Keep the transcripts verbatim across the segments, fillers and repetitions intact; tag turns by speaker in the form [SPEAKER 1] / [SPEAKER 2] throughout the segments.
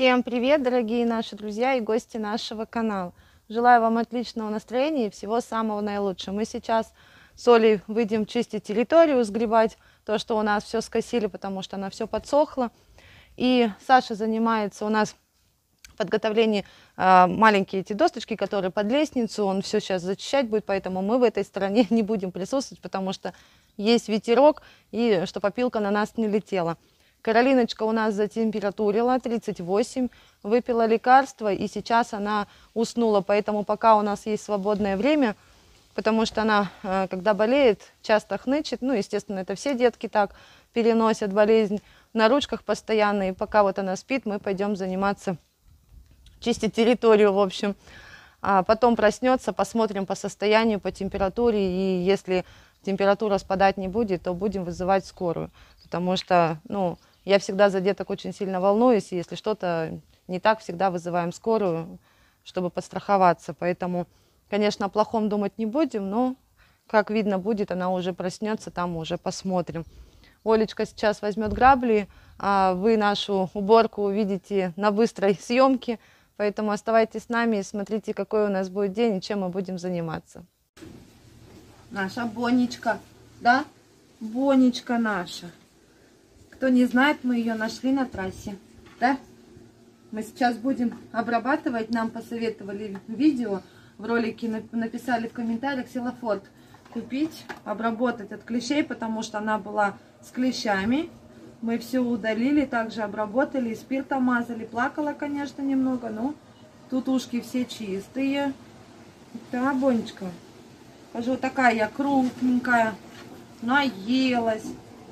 [SPEAKER 1] Всем привет, дорогие наши друзья и гости нашего канала. Желаю вам отличного настроения и всего самого наилучшего. Мы сейчас с Олей выйдем чистить территорию, сгребать то, что у нас все скосили, потому что она все подсохла. И Саша занимается у нас подготовлением э, маленькие эти досточки, которые под лестницу. Он все сейчас зачищать будет, поэтому мы в этой стороне не будем присутствовать, потому что есть ветерок, и чтобы опилка на нас не летела. Каролиночка у нас затемпературила тридцать восемь, выпила лекарство, и сейчас она уснула. Поэтому пока у нас есть свободное время, потому что она, когда болеет, часто хнычет. Ну, естественно, это все детки так переносят болезнь на ручках постоянно. И пока вот она спит, мы пойдем заниматься, чистить территорию, в общем. А потом проснется, посмотрим по состоянию, по температуре. И если температура спадать не будет, то будем вызывать скорую. Потому что, ну... Я всегда за деток очень сильно волнуюсь, и если что-то не так, всегда вызываем скорую, чтобы подстраховаться. Поэтому, конечно, о плохом думать не будем, но, как видно будет, она уже проснется, там уже посмотрим. Олечка сейчас возьмет грабли, а вы нашу уборку увидите на быстрой съемке. Поэтому оставайтесь с нами и смотрите, какой у нас будет день и чем мы будем заниматься. Наша Бонечка, да? Бонечка наша. Кто не знает, мы ее нашли на трассе, да? Мы сейчас будем обрабатывать, нам посоветовали видео, в ролике написали в комментариях силофорт купить, обработать от клещей, потому что она была с клещами. Мы все удалили, также обработали, спиртом мазали, плакала, конечно, немного, но тут ушки все чистые. Да, Бонечка, скажу, такая я крупненькая, наелась.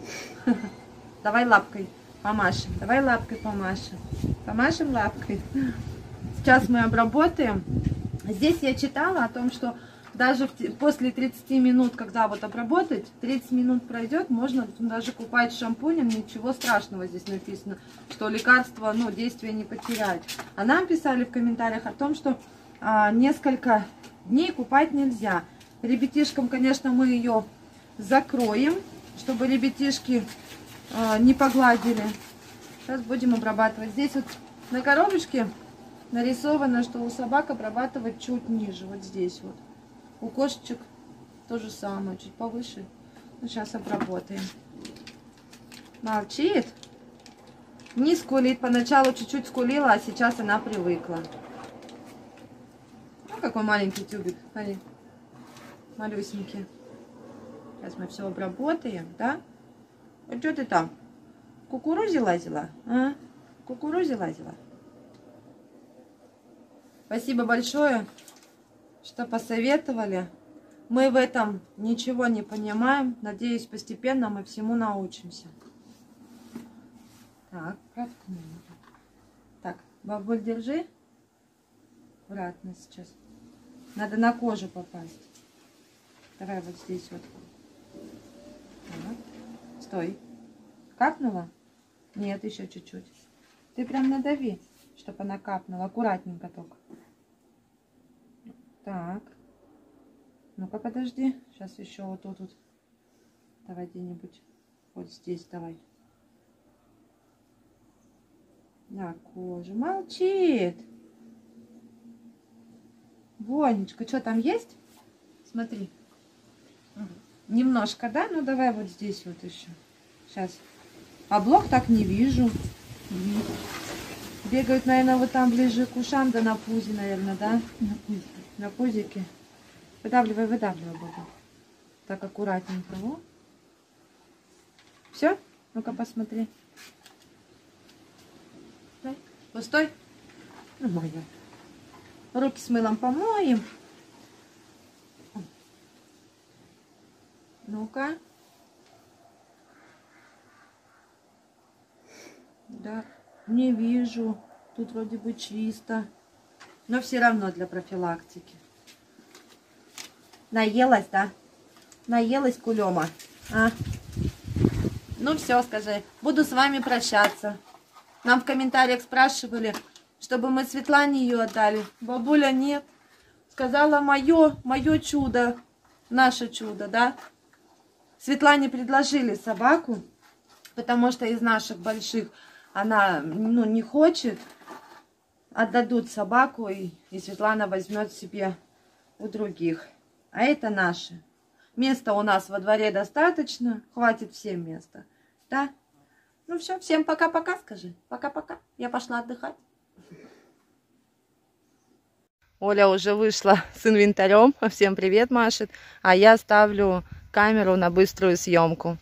[SPEAKER 1] Давай лапкой помашем, давай лапкой помашем, помашем лапкой. Сейчас мы обработаем. Здесь я читала о том, что даже после тридцати минут, когда вот обработать, тридцать минут пройдет, можно даже купать шампунем, ничего страшного здесь написано, что лекарство, ну, действие не потеряет. А нам писали в комментариях о том, что а, несколько дней купать нельзя. Ребятишкам, конечно, мы ее закроем, чтобы ребятишки не погладили. Сейчас будем обрабатывать. Здесь вот на коробочке нарисовано, что у собак обрабатывать чуть ниже. Вот здесь вот. У кошечек то же самое, чуть повыше. Ну, сейчас обработаем. Молчит. Не скулит. Поначалу чуть-чуть скулила, а сейчас она привыкла. Ну, какой маленький тюбик. Смотри. Малюсенький. Сейчас мы все обработаем, да? А что ты там? В кукурузе лазила? А? В кукурузе лазила? Спасибо большое, что посоветовали. Мы в этом ничего не понимаем. Надеюсь, постепенно мы всему научимся. Так, проткнули. Так, бабуль, держи. Обратно сейчас. Надо на кожу попасть. Давай вот здесь вот. Так. Стой. Капнула? Нет, еще чуть-чуть. Ты прям надави, чтобы она капнула. Аккуратненько только. Так. Ну-ка, подожди. Сейчас еще вот тут вот. Давай где-нибудь. Вот здесь давай. На кожу. Молчит. Бонечка, что там есть? Смотри. Немножко, да? Ну, давай вот здесь вот еще. Сейчас. А блок так не вижу. Бегают, наверное, вот там ближе к ушам, да на пузе, наверное, да? На пузике. На пузике. Выдавливай, выдавливай, Бога. Так, аккуратненько. Во. Все? Ну-ка, посмотри. Пустой? Ну, моя. Руки с мылом помоем. Ну-ка. Да, не вижу. Тут вроде бы чисто. Но все равно для профилактики. Наелась, да? Наелась кулема. А? Ну все, скажи. Буду с вами прощаться. Нам в комментариях спрашивали, чтобы мы Светлане ее отдали. Бабуля нет. Сказала, мое, мое чудо. Наше чудо, да? Светлане предложили собаку, потому что из наших больших она, ну, не хочет. отдадут собаку, и, и Светлана возьмет себе у других. А это наши. Места у нас во дворе достаточно, хватит всем места. Да? Ну все, всем пока-пока, скажи. Пока-пока. Я пошла отдыхать. Оля уже вышла с инвентарем. Всем привет машет. А я ставлю камеру на быструю съемку.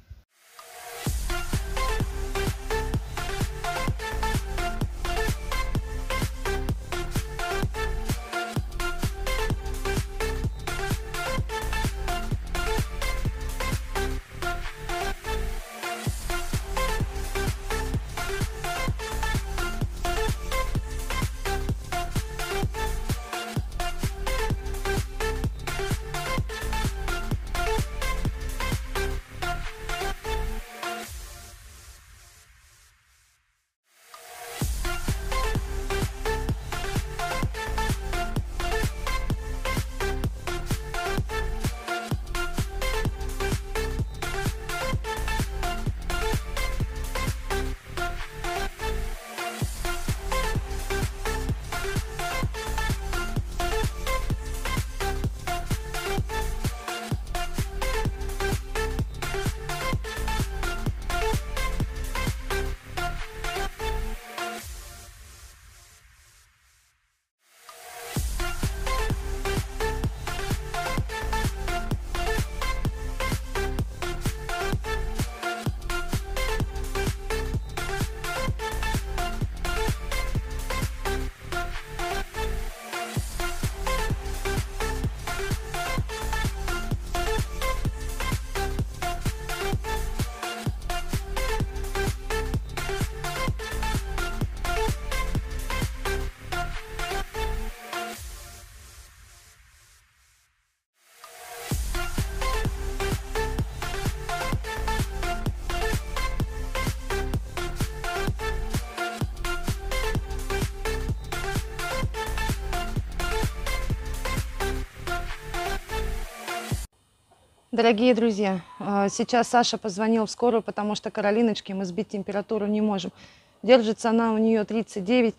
[SPEAKER 1] Дорогие друзья, сейчас Саша позвонил в скорую, потому что Каролиночке мы сбить температуру не можем. Держится она у нее тридцать девять.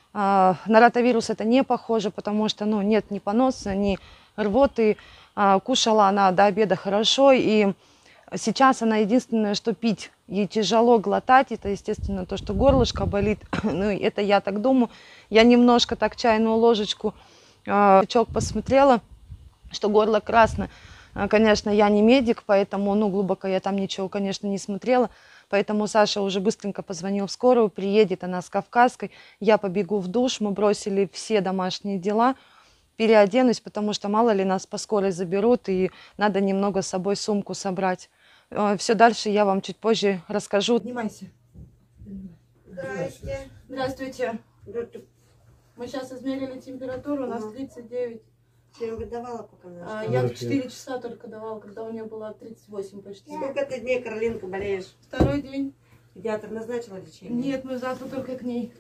[SPEAKER 1] На ротавирус это не похоже, потому что ну, нет ни поноса, ни рвоты. Кушала она до обеда хорошо, и сейчас она единственное, что пить. Ей тяжело глотать, это, естественно, то, что горлышко болит. Ну, это я так думаю. Я немножко так чайную ложечку чок посмотрела, что горло красное. Конечно, я не медик, поэтому, ну, глубоко я там ничего, конечно, не смотрела. Поэтому Саша уже быстренько позвонил в скорую, приедет она с Кавказской. Я побегу в душ, мы бросили все домашние дела, переоденусь, потому что мало ли нас по скорой заберут, и надо немного с собой сумку собрать. Все дальше я вам чуть позже расскажу. Поднимайся.
[SPEAKER 2] Здрасте.
[SPEAKER 1] Здравствуйте. Мы сейчас измерили температуру, у нас тридцать девять.
[SPEAKER 2] Ты выдавала пока?
[SPEAKER 1] А, я четыре часа только давала, когда у нее было тридцать восемь почти.
[SPEAKER 2] Сколько ты дней, Каролинка, болеешь?
[SPEAKER 1] Второй день.
[SPEAKER 2] Педиатр назначила лечение?
[SPEAKER 1] Нет, мы завтра только к ней.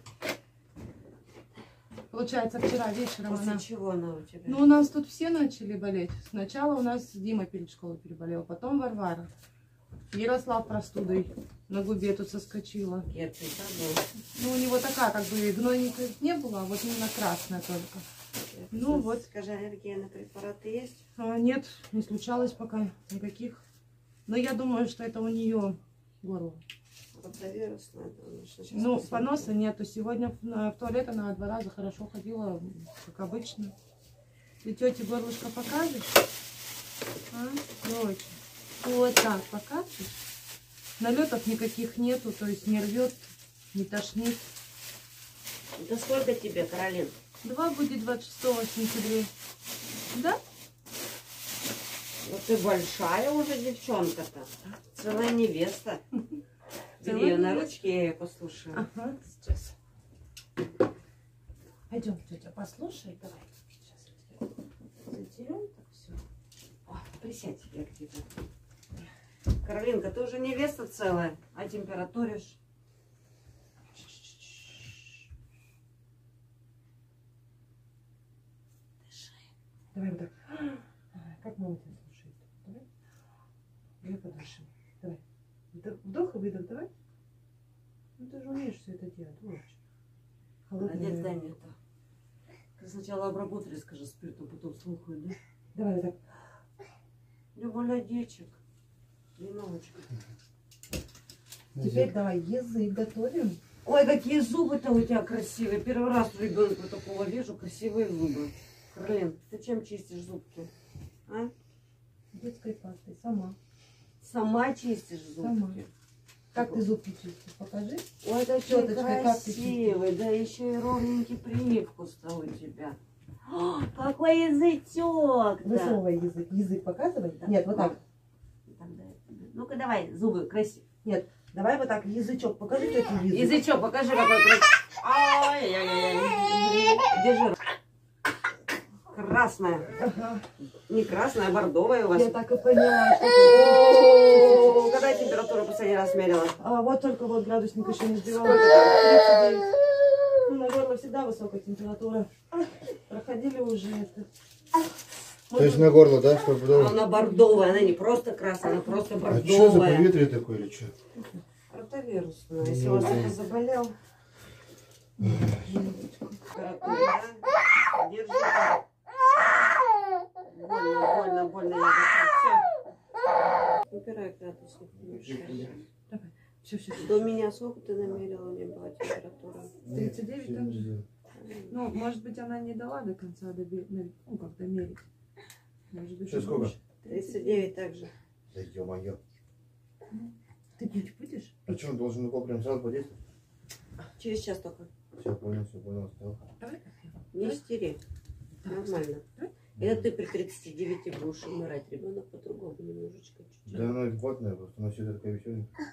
[SPEAKER 1] Получается, вчера вечером
[SPEAKER 2] После
[SPEAKER 1] она...
[SPEAKER 2] чего она у тебя?
[SPEAKER 1] Ну, у нас тут все начали болеть. Сначала у нас Дима перед школой переболел, потом Варвара. Ярослав простудой на губе тут соскочила.
[SPEAKER 2] Герпес, да, был?
[SPEAKER 1] Ну, у него такая, как бы, гнойника не было, а вот именно красная только. Ну вот.
[SPEAKER 2] Скажи, аллергия на препараты есть?
[SPEAKER 1] А, нет, не случалось пока никаких. Но я думаю, что это у нее горло.
[SPEAKER 2] Ротавирус, надо.
[SPEAKER 1] Ну, поноса нету. Сегодня в, в туалет она два раза хорошо ходила, как обычно. Ты тете горлышко покажешь? А? Дочь. Вот так покажешь. Налетов никаких нету, то есть не рвет, не тошнит.
[SPEAKER 2] Да сколько тебе, Каролин?
[SPEAKER 1] Два будет двадцать шестого сентября. Да?
[SPEAKER 2] Вот ты большая уже девчонка-то. Целая невеста. Бери ее на ручки, я ее послушаю.
[SPEAKER 1] Ага, сейчас. Пойдем, тетя, послушай. Давай. Сейчас затерем так все.
[SPEAKER 2] О, присядь я где-то. Каролинка, ты уже невеста целая, а температуришь.
[SPEAKER 1] Давай вот так. Как мама тебя слушает? Давай. Давай подышим. Давай. Вдох и выдох, давай. Ну ты же умеешь все это делать, дочь.
[SPEAKER 2] Молодец, дай мне это. Ты сначала обработали, скажи, спиртом, потом слухаю, да?
[SPEAKER 3] Давай так.
[SPEAKER 2] Люба, молодечек. Виновочка.
[SPEAKER 3] Теперь давай язык готовим.
[SPEAKER 2] Ой, какие зубы-то у тебя красивые. Первый раз у ребенка такого вижу, красивые зубы. Карлин, ты чем чистишь зубки? А?
[SPEAKER 3] Детской пастой. Сама.
[SPEAKER 2] Сама чистишь зубки?
[SPEAKER 3] Сама. Как ты зубки чистишь? Покажи.
[SPEAKER 2] Ой, такие
[SPEAKER 3] Щеточкой как ты
[SPEAKER 2] красивые. Да еще и ровненький привкус-то у тебя. О, какой язычок!
[SPEAKER 3] Высовывай язык. Язык показывай.
[SPEAKER 2] Да.
[SPEAKER 3] Нет, вот так.
[SPEAKER 2] Ну-ка давай, зубы красивые.
[SPEAKER 3] Нет, давай вот так язычок. Покажи тете язык.
[SPEAKER 2] Язычок, покажи, какой красивый. Ай-яй-яй. Держи. Красная.
[SPEAKER 3] Ага.
[SPEAKER 2] Не красная, а бордовая у вас.
[SPEAKER 3] Я так и поняла, что
[SPEAKER 2] О, когда температуру последний раз мерила?
[SPEAKER 3] А вот только вот градусник еще не сбивала. тридцать девять. Ну, на горло всегда высокая температура. Проходили уже это.
[SPEAKER 4] То есть на горло, да? Чтобы...
[SPEAKER 2] Она бордовая, она не просто красная, она просто
[SPEAKER 4] А что за
[SPEAKER 2] бордовая.
[SPEAKER 4] поветрие такое или что?
[SPEAKER 2] Ротовирусная. Если у вас это заболел. Температура, да? Держи. Больно, больно, больно. Все. Убирай градусник, не мешай.
[SPEAKER 3] Давай. Все, все, все.
[SPEAKER 2] До меня сколько ты намерила, у меня была температура?
[SPEAKER 3] тридцать девять там же. Ну, может быть, она не дала до конца, доби... ну, как домерить. Может быть,
[SPEAKER 4] Сейчас сколько?
[SPEAKER 3] больше.
[SPEAKER 2] тридцать девять также.
[SPEAKER 4] Да ё-моё.
[SPEAKER 3] Ты пить будешь?
[SPEAKER 4] А что, он должен укол прям сразу подействовать?
[SPEAKER 2] Через час только.
[SPEAKER 4] Все, понял, все понял. Стал.
[SPEAKER 3] Давай.
[SPEAKER 2] Не истери. Нормально. Это ты при тридцати девяти будешь умирать. Ребенок по-другому немножечко. Чуть-чуть.
[SPEAKER 4] Да она адекватная, просто она всегда такая веселенькая.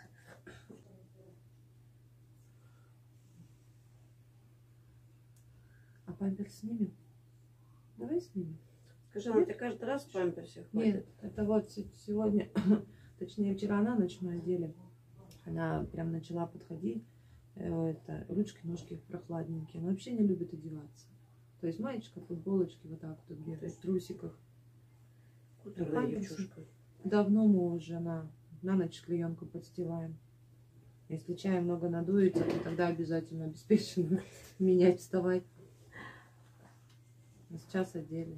[SPEAKER 3] А памперс снимем? Давай снимем.
[SPEAKER 2] Скажи, она тебе каждый раз в памперсе хватит?
[SPEAKER 3] Нет, это вот се- сегодня, точнее вчера на ночь мы одели. Она прям начала подходить. э, Это, ручки, ножки прохладненькие. Она вообще не любит одеваться. То есть маечка, футболочки вот так вот бегает, в трусиках.
[SPEAKER 2] Кудрявая
[SPEAKER 3] Памперсы.
[SPEAKER 2] девчушка.
[SPEAKER 3] Давно мы уже на, на ночь клеенку подстилаем. Если чая много надуется, то тогда обязательно обеспечено менять, вставать. А сейчас одели.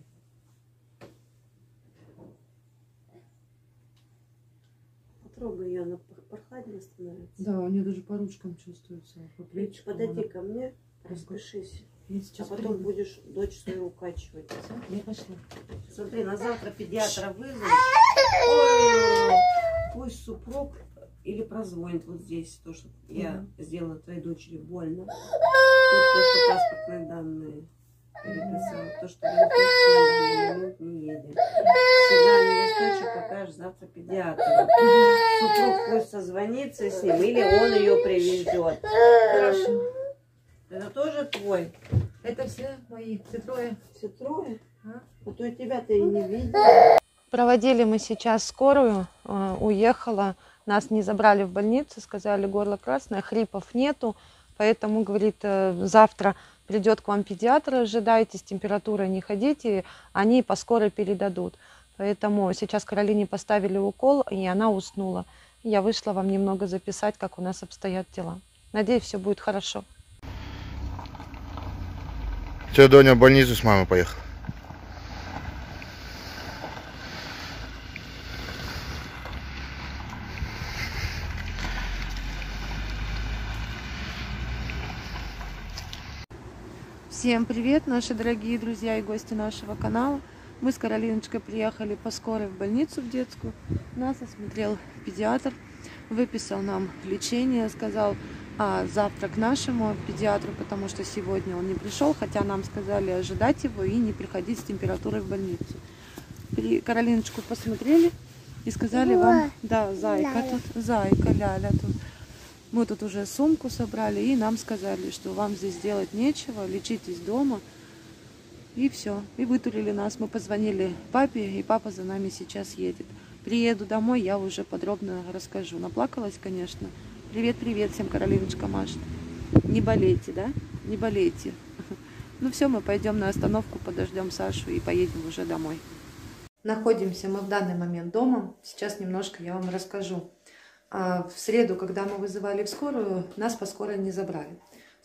[SPEAKER 2] Потрогай ее, она прохладнее становится.
[SPEAKER 3] Да, у нее даже по ручкам чувствуется, по плечикам.
[SPEAKER 2] Подойди
[SPEAKER 3] она-
[SPEAKER 2] ко мне,
[SPEAKER 3] Ага.
[SPEAKER 2] распишись.
[SPEAKER 3] Я
[SPEAKER 2] А
[SPEAKER 3] сейчас
[SPEAKER 2] потом
[SPEAKER 3] приду.
[SPEAKER 2] будешь дочь свою укачивать.
[SPEAKER 3] Я пошла.
[SPEAKER 2] Смотри, на завтра педиатра вызовут. Ой, пусть супруг или прозвонит вот здесь, то, что я сделала твоей дочери больно. Тут то, что паспортные данные переписала. То, что на момент не едем. Сигнальный листочек покажешь завтра педиатру. Супруг пусть созвонится с ним, или он ее привезет.
[SPEAKER 3] Хорошо.
[SPEAKER 2] Это тоже твой?
[SPEAKER 3] Это все мои, все трое.
[SPEAKER 2] Все трое?
[SPEAKER 3] А?
[SPEAKER 2] А то тебя-то и не видела.
[SPEAKER 1] Проводили мы сейчас скорую, э, уехала, нас не забрали в больницу, сказали, горло красное, хрипов нету, поэтому, говорит, э, завтра придет к вам педиатр, ожидайте, с температурой не ходите, они по скорой передадут. Поэтому сейчас Каролине поставили укол, и она уснула. Я вышла вам немного записать, как у нас обстоят дела. Надеюсь, все будет хорошо.
[SPEAKER 4] Все, Доня в больницу с мамой поехал.
[SPEAKER 1] Всем привет, наши дорогие друзья и гости нашего канала. Мы с Каролиночкой приехали по скорой в больницу в детскую. Нас осмотрел педиатр, выписал нам лечение, сказал а, завтра к нашему педиатру, потому что сегодня он не пришел, хотя нам сказали ожидать его и не приходить с температурой в больницу. При Каролиночку посмотрели и сказали вам, да, зайка тут, зайка, ляля тут. Мы тут уже сумку собрали, и нам сказали, что вам здесь делать нечего, лечитесь дома. И все. И вытурили нас. Мы позвонили папе, и папа за нами сейчас едет. Приеду домой, я уже подробно расскажу. Наплакалась, конечно. Привет-привет всем, Каролиночка машет. Не болейте, да? Не болейте. Ну все, мы пойдем на остановку, подождем Сашу и поедем уже домой. Находимся мы в данный момент дома. Сейчас немножко я вам расскажу. А в среду, когда мы вызывали в скорую, нас по скорой не забрали.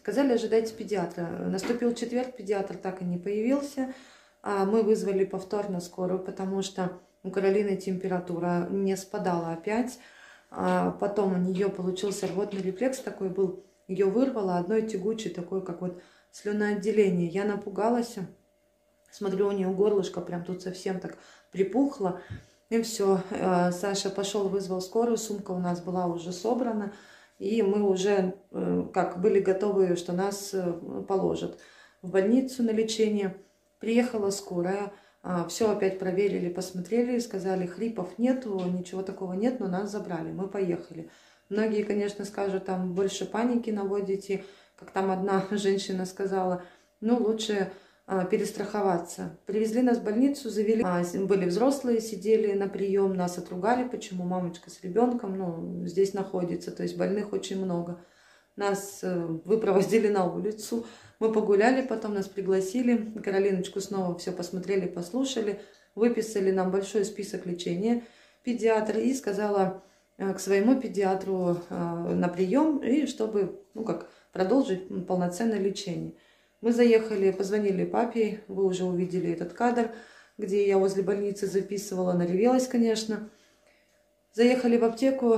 [SPEAKER 3] Сказали, ожидайте педиатра. Наступил четверг, педиатр так и не появился. Мы вызвали повторно скорую, потому что у Каролины температура не спадала опять. Потом у нее получился рвотный рефлекс такой был. Ее вырвало одной тягучей, такой как вот слюноотделение. Я напугалась. Смотрю, у нее горлышко прям тут совсем так припухло. И все. Саша пошел, вызвал скорую. Сумка у нас была уже собрана. И мы уже как были готовы, что нас положат в больницу на лечение. Приехала скорая, все опять проверили, посмотрели, сказали, хрипов нету, ничего такого нет, но нас забрали, мы поехали. Многие, конечно, скажут, там больше паники наводите, как там одна женщина сказала, ну лучше перестраховаться. Привезли нас в больницу, завели, были взрослые, сидели на прием, нас отругали, почему мамочка с ребенком, ну, здесь находится, то есть больных очень много. Нас выпроводили на улицу, мы погуляли, потом нас пригласили, Каролиночку снова все посмотрели, послушали, выписали нам большой список лечения педиатра и сказала к своему педиатру на прием, и чтобы, ну как, продолжить полноценное лечение. Мы заехали, позвонили папе, вы уже увидели этот кадр, где я возле больницы записывала, наревелась, конечно. Заехали в аптеку,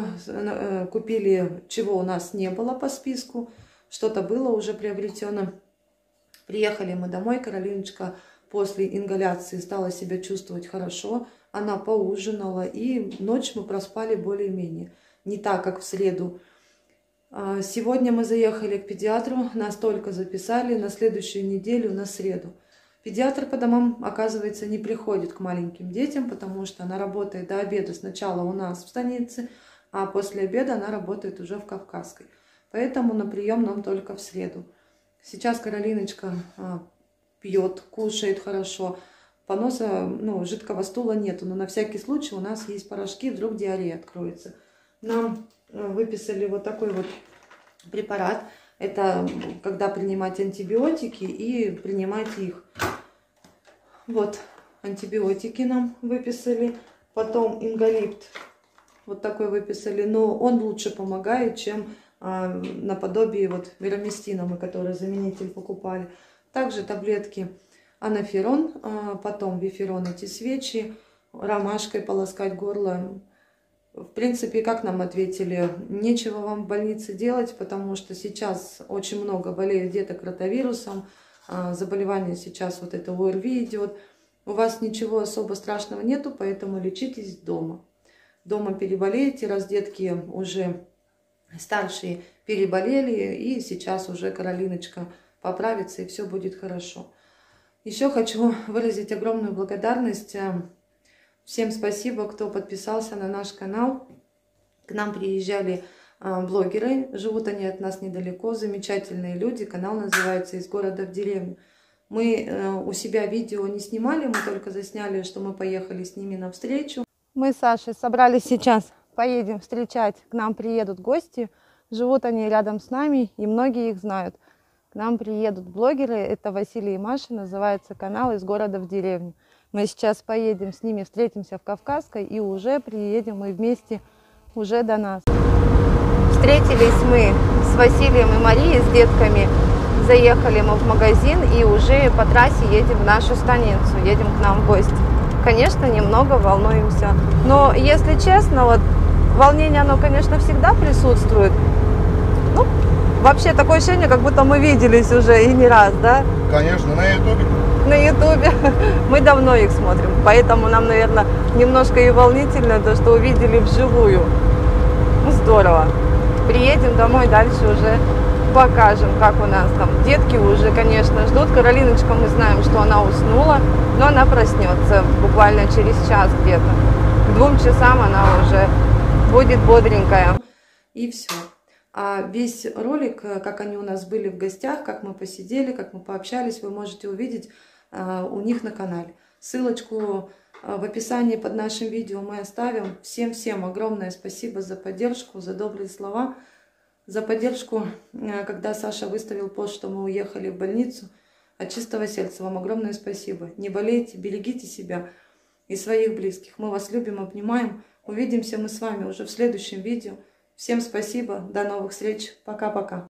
[SPEAKER 3] купили, чего у нас не было по списку, что-то было уже приобретено. Приехали мы домой, Каролиночка после ингаляции стала себя чувствовать хорошо, она поужинала, и ночь мы проспали более-менее, не так, как в среду. Сегодня мы заехали к педиатру, нас только записали на следующую неделю, на среду. Педиатр по домам, оказывается, не приходит к маленьким детям, потому что она работает до обеда сначала у нас в станице, а после обеда она работает уже в Кавказской. Поэтому на прием нам только в среду. Сейчас Каролиночка пьет, кушает хорошо. Поноса, ну, жидкого стула нету, но на всякий случай у нас есть порошки, вдруг диарея откроется. Нам выписали вот такой вот препарат. Это когда принимать антибиотики и принимать их. Вот антибиотики нам выписали. Потом ингалипт вот такой выписали. Но он лучше помогает, чем а, наподобие вот мироместина, мы который заменитель покупали. Также таблетки анаферон, а, потом виферон, эти свечи, ромашкой полоскать горло. В принципе, как нам ответили, нечего вам в больнице делать, потому что сейчас очень много болеют деток ротавирусом, заболевание сейчас вот это ОРВИ идет. У вас ничего особо страшного нету, поэтому лечитесь дома. Дома переболеете, раз детки уже старшие переболели, и сейчас уже Каролиночка поправится, и все будет хорошо. Еще хочу выразить огромную благодарность. Всем спасибо, кто подписался на наш канал. К нам приезжали а, блогеры, живут они от нас недалеко, замечательные люди. Канал называется «Из города в деревню». Мы э, у себя видео не снимали, мы только засняли, что мы поехали с ними навстречу.
[SPEAKER 1] Мы с Сашей собрались сейчас, поедем встречать, к нам приедут гости. Живут они рядом с нами, и многие их знают. К нам приедут блогеры, это Василий и Маша, называется канал «Из города в деревню». Мы сейчас поедем с ними, встретимся в Кавказской, и уже приедем мы вместе уже до нас. Встретились мы с Василием и Марией, с детками. Заехали мы в магазин и уже по трассе едем в нашу станицу, едем к нам в гости. Конечно, немного волнуемся, но если честно, вот волнение, оно, конечно, всегда присутствует. Ну, вообще такое ощущение, как будто мы виделись уже и не раз, да?
[SPEAKER 4] Конечно, на ютубе.
[SPEAKER 1] На ютубе. Мы давно их смотрим, поэтому нам, наверное, немножко и волнительно то, что увидели вживую. Ну, здорово. Приедем домой, дальше уже покажем, как у нас там. Детки уже, конечно, ждут. Каролиночка, мы знаем, что она уснула, но она проснется буквально через час где-то. К двум часам она уже будет бодренькая.
[SPEAKER 3] И все. А весь ролик, как они у нас были в гостях, как мы посидели, как мы пообщались, вы можете увидеть у них на канале. Ссылочку в описании под нашим видео мы оставим. Всем-всем огромное спасибо за поддержку, за добрые слова, за поддержку, когда Саша выставил пост, что мы уехали в больницу. От чистого сердца вам огромное спасибо. Не болейте, берегите себя и своих близких. Мы вас любим, обнимаем. Увидимся мы с вами уже в следующем видео. Всем спасибо, до новых встреч, пока-пока.